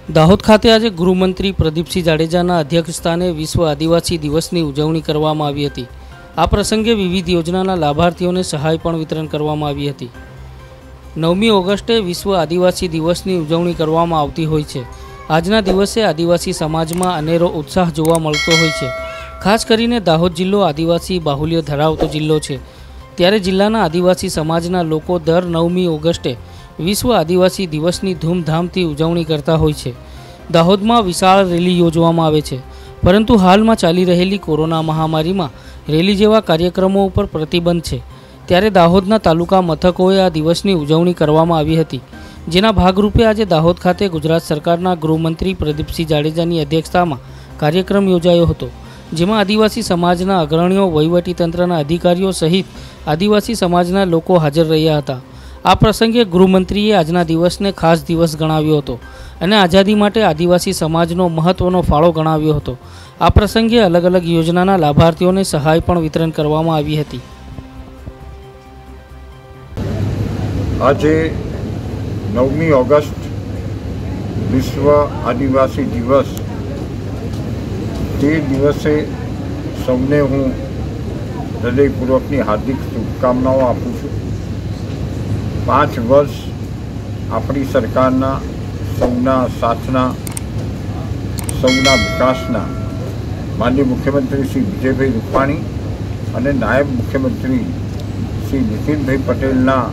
દાહોદ ખાતે આજે ગૃહમંત્રી પ્રદીપસિંહ જાડેજાના અધ્યક્ષસ્થાને વિશ્વ આદિવાસી દિવસની ઉજવણી કરવામાં આવી હતી। આ પ્રસંગે વિવિધ યોજનાના લાભાર્થીઓને સહાય પણ વિતરણ કરવામાં આવી હતી। 9મી ઓગસ્ટે વિશ્વ આદિવાસી દિવસની ઉજવણી કરવામાં આવતી હોય છે। આજના દિવસે આદિવાસી સમાજમાં અનેરો ઉત્સાહ જોવા મળતો હોય છે। ખાસ કરીને દાહોદ જિલ્લો આદિવાસી બાહુલ્ય ધરાવતો જિલ્લો છે, ત્યારે જિલ્લાના આદિવાસી સમાજના લોકો દર 9મી ઓગસ્ટે વિશ્વ આદિવાસી દિવસની ધૂમધામથી ઉજવણી કરતા હોય છે। દાહોદમાં વિશાળ રેલી યોજવામાં આવે છે, પરંતુ હાલમાં ચાલી રહેલી કોરોના મહામારીમાં રેલી જેવા કાર્યક્રમો ઉપર પ્રતિબંધ છે। ત્યારે દાહોદના તાલુકા મથકોએ આ દિવસની ઉજવણી કરવામાં આવી હતી, જેના ભાગરૂપે આજે દાહોદ ખાતે ગુજરાત સરકારના ગૃહમંત્રી પ્રદીપસિંહ જાડેજાની અધ્યક્ષતામાં કાર્યક્રમ યોજાયો હતો, જેમાં આદિવાસી સમાજના અગ્રણીઓ, વહીવટીતંત્રના અધિકારીઓ સહિત આદિવાસી સમાજના લોકો હાજર રહ્યા હતા। આ પ્રસંગે ગૃહમંત્રીએ આજના દિવસને ખાસ દિવસ ગણાવ્યો હતો અને આઝાદી માટે આદિવાસી સમાજનો મહત્વનો ફાળો ગણાવ્યો હતો। આ પ્રસંગે અલગ અલગ યોજનાના લાભાર્થીઓને સહાય પણ વિતરણ કરવામાં આવી હતી। આજે 9મી ઓગસ્ટ વિશ્વ આદિવાસી દિવસ, તે દિવસે સૌને હું હૃદયપૂર્વકની હાર્દિક શુભકામનાઓ આપું છું। 5 વર્ષ આપણી સરકારના સૌના સાથના, સૌના વિકાસના માનનીય મુખ્યમંત્રી શ્રી વિજયભાઈ રૂપાણી અને નાયબ મુખ્યમંત્રી શ્રી નીતિનભાઈ પટેલના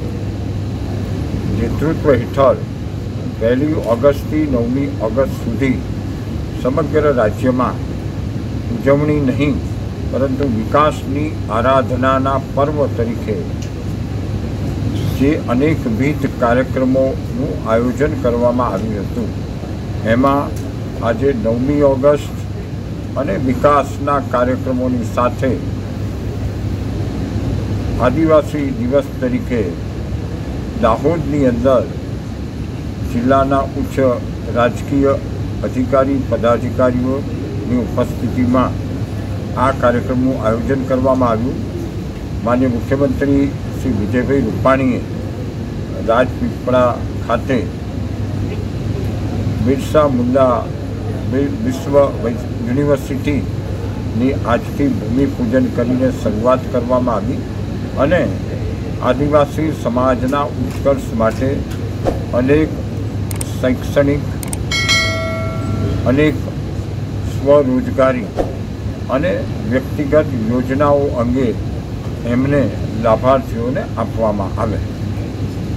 નેતૃત્વ હેઠળ 1લી ઓગસ્ટથી 9મી ઓગસ્ટ સુધી સમગ્ર રાજ્યમાં ઉજવણી નહીં પરંતુ વિકાસની આરાધનાના પર્વ તરીકે જે અનેકવિધ કાર્યક્રમોનું આયોજન કરવામાં આવ્યું હતું, એમાં આજે 9મી ઓગસ્ટ અને વિકાસના કાર્યક્રમોની સાથે આદિવાસી દિવસ તરીકે દાહોદની અંદર જિલ્લાના ઉચ્ચ રાજકીય અધિકારી પદાધિકારીઓની ઉપસ્થિતિમાં આ કાર્યક્રમનું આયોજન કરવામાં આવ્યું। માનનીય મુખ્યમંત્રી શ્રી વિજયભાઈ રૂપાણીએ રાજપીપળા ખાતે બિરસા મુંડા વિશ્વ યુનિવર્સિટીની આજથી ભૂમિપૂજન કરીને શરૂઆત કરવામાં આવી અને આદિવાસી સમાજના ઉત્કર્ષ માટે અનેક શૈક્ષણિક, અનેક સ્વરોજગારી અને વ્યક્તિગત યોજનાઓ અંગે એમને લાભાર્થીઓને આપવામાં આવે।